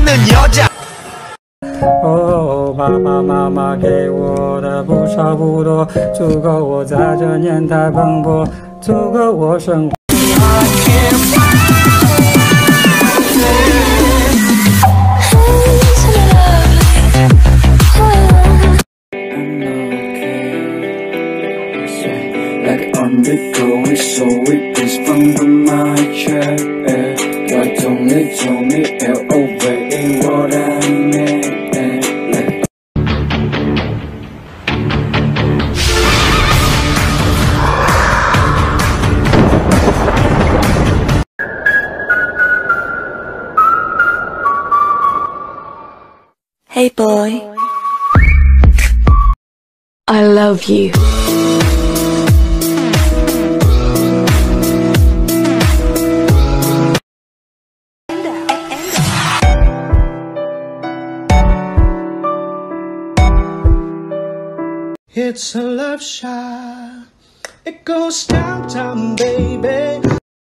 있는 여자. 哦，爸爸妈妈给我的不少不多，足够我在这年代奔波，足够我生活。 Like undergo it, so it is from my chair. Why don't they tell me L-O-V-E what I meant? Hey boy, I love you. It's a love shot. It goes downtown, baby.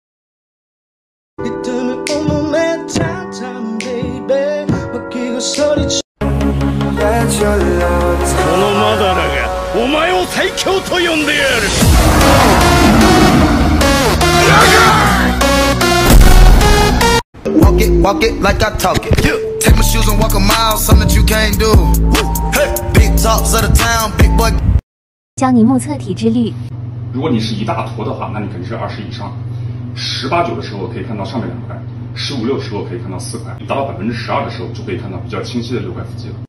이때는 온몸에 downtown, baby. 바뀌고 소리쳐. このマダラがお前を最強と呼んでやる。 Walk it like I talk it. Take my shoes and walk a mile, something that you can't do. Hey, big talks of the town, big boy. 教你目测体脂率。 如果你是一大坨的话，那你肯定是20以上。18、9的时候可以看到上面2块，15、6的时候可以看到4块，达到12%的时候就可以看到比较清晰的6块腹肌了。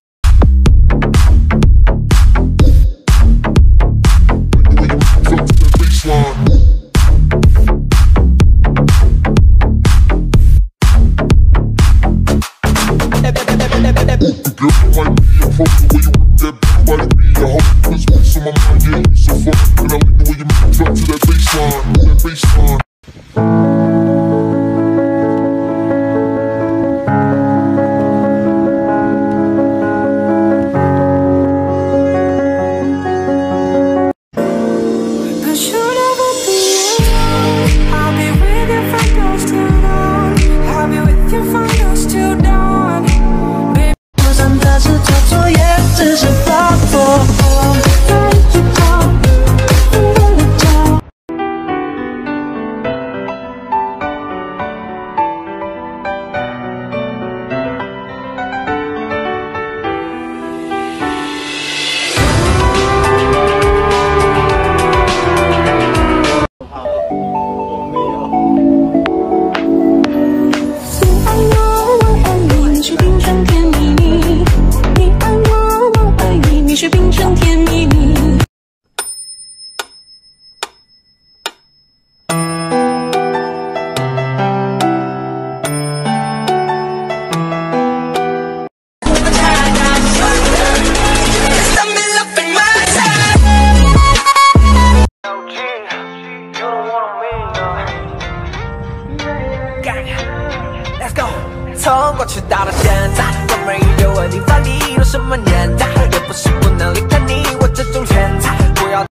从过去到了现在，我们依旧为你发力，有什么年代，也不是不能离开你，我这种天才，不要。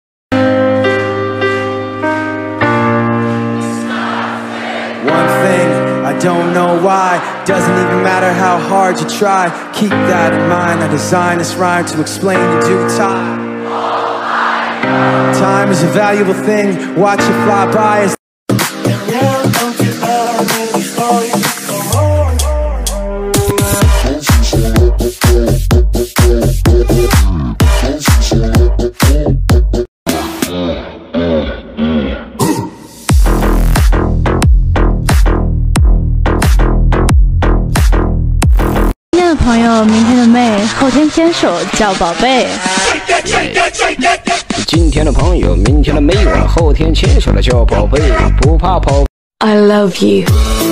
One thing, I don't know why, doesn't even matter how hard you try. Keep that in mind, I designed this rhyme to explain in due time. Time is a valuable thing, watch it fly by as 朋友，明天的妹，后天牵手叫宝贝。 今天的朋友，明天的妹儿，后天牵手的叫宝贝，不怕跑。 I love you.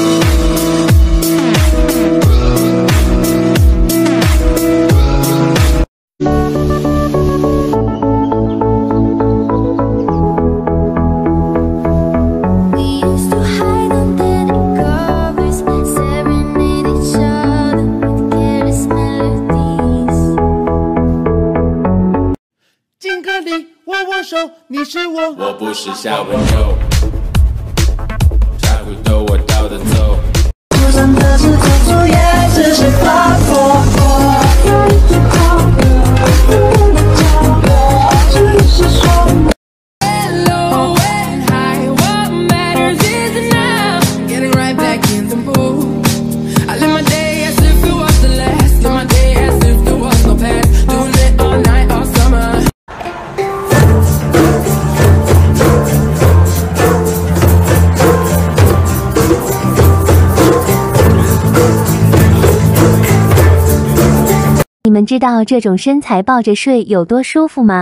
你是我， 我不是小朋友，才会逗我倒着走。 就算各自做作业，只是怕。 们知道这种身材抱着睡有多舒服吗？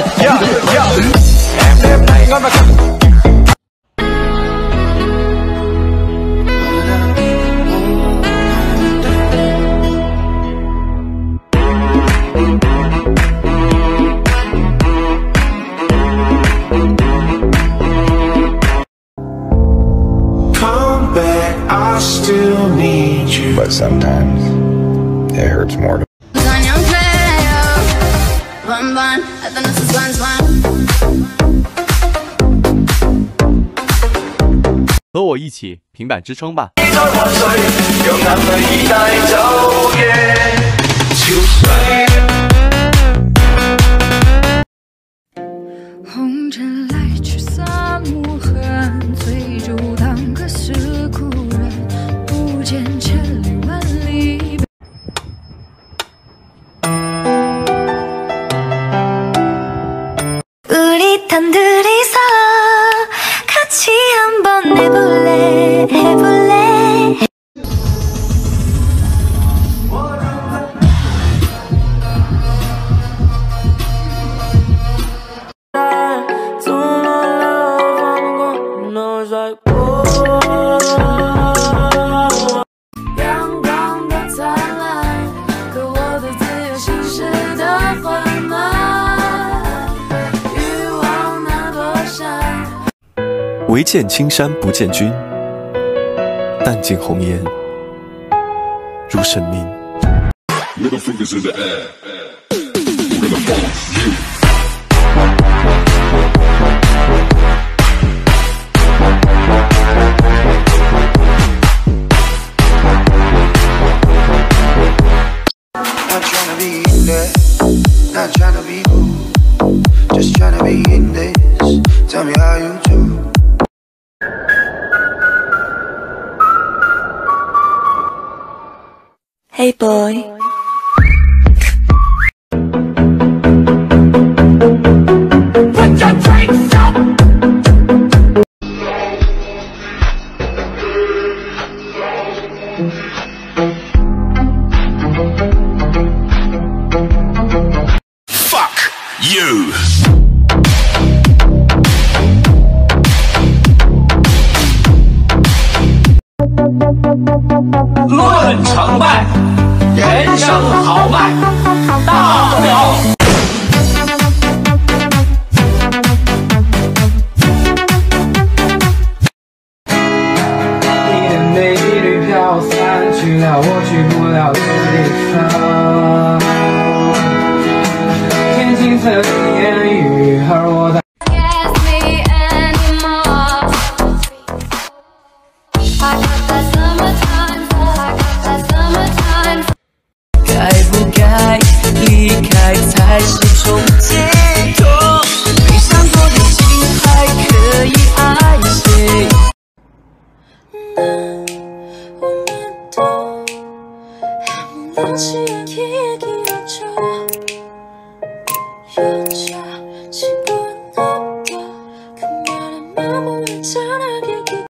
But sometimes it hurts more to 和我一起平板支撑吧。 红尘来去洒无痕，醉酒当歌是故人，不见千里万里。 우리 단둘이서 같이 한번 해볼래 해볼래 唯见青山不见君，淡尽红颜如神明。 Not tryna be in there, not tryna be cool, just tryna be in this. Tell me how you do. Hey boy. Put your drinks up. Fuck you. 论成败，人生豪迈，大不了。 你的美丽飘散，去了我去不了的地方。天晴层烟雨，而我的。 该不该离开才是种解脱？没想过的心还可以爱谁？ 다시 얘기해줘 여자